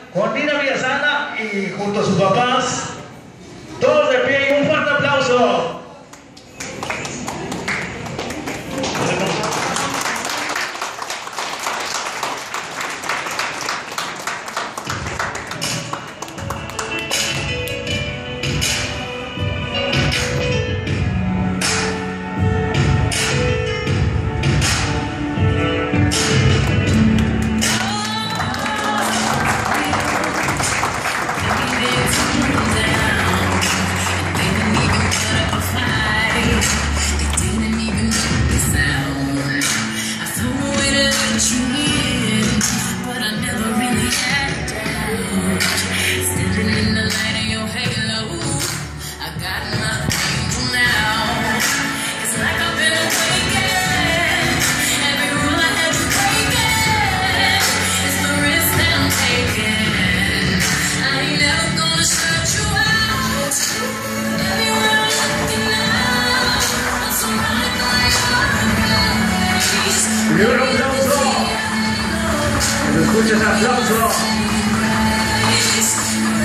con Dina Villasana y junto a sus papás. Todos de pie y un fuerte aplauso. Y un aplauso. ¿Se escucha ese aplauso?